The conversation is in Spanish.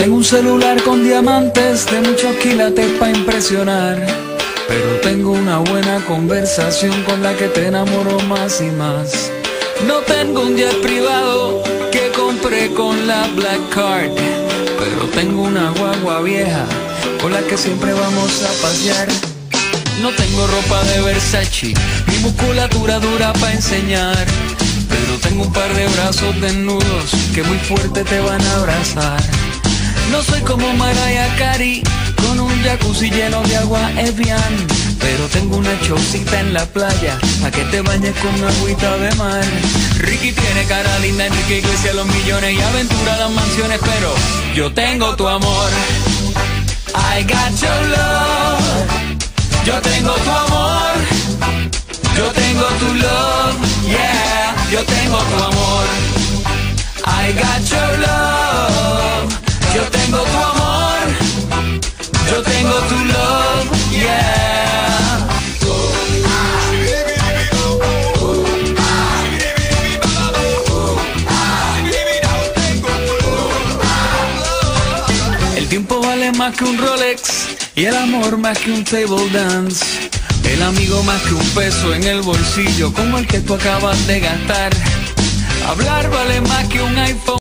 Tengo un celular con diamantes de muchos quilates pa' impresionar, pero tengo una buena conversación con la que te enamoro más y más. No tengo un jet privado que compré con la Black Card, pero tengo una guagua vieja con la que siempre vamos a pasear. No tengo ropa de Versace, mi musculatura dura pa' enseñar, pero tengo un par de brazos desnudos que muy fuerte te van a abrazar. No soy como Mariah Carey, con un jacuzzi lleno de agua Evian, pero tengo una chocita en la playa, pa' que te bañes con agüita de mar. Ricky tiene cara linda, Enrique Iglesias los millones y aventura las mansiones, pero yo tengo tu amor. I got your love. Yo tengo tu amor. Yo tengo tu love, yeah. Yo tengo tu amor. I got your love. Yo tengo tu amor. Yo tengo tu love, yeah. El tiempo vale más que un Rolex y el amor más que un table dance. El amigo más que un peso en el bolsillo como el que tú acabas de gastar. Hablar vale más que un iPhone.